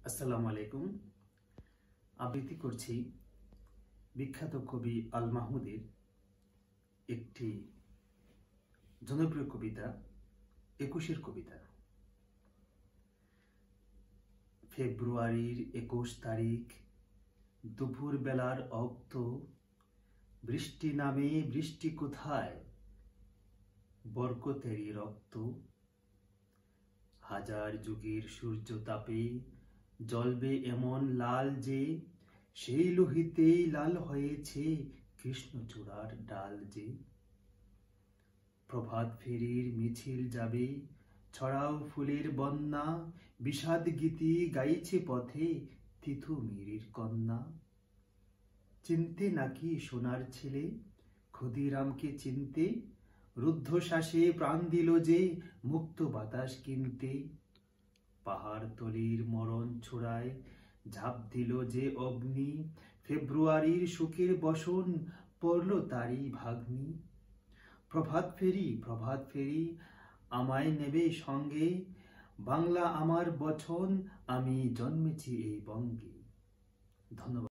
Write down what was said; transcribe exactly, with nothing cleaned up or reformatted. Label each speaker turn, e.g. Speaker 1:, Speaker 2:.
Speaker 1: আসসালামু আলাইকুম। আবৃত্তি করছি বিখ্যাত কবি আল মাহমুদের একটি জনপ্রিয় কবিতা, একুশের কবিতা। ফেব্রুয়ারির একুশ তারিখ দুপুর বেলার অক্ত, বৃষ্টি নামে বৃষ্টি কোথায়, বরকতেরই রক্ত। হাজার যুগের সূর্য তাপে জ্বলবে এমন লাল যে, সেই লোহিতেই লাল হয়েছে কৃষ্ণচূড়ার ডাল যে। প্রভাত ফেরির মিছিল যাবে, ছড়াও ফুলের বন্যা, বিষাদ গীতি গাইছে পথে তিতুমিরের কন্যা। চিনতে নাকি সোনার ছেলে, ক্ষুদিরামকে চিনতে, রুদ্ধশ্বাসে প্রাণ দিল যে মুক্ত বাতাস কিনতে। পাহাড়তলির মরণ ছোড়ায় ঝাঁপ দিল যে অগ্নি, ফেব্রুয়ারির সুখের বসন পড়ল তারই ভাগ্নি। প্রভাত ফেরি প্রভাত ফেরি আমায় নেবে সঙ্গে, বাংলা আমার বচন, আমি জন্মেছি এই বঙ্গে। ধন্যবাদ।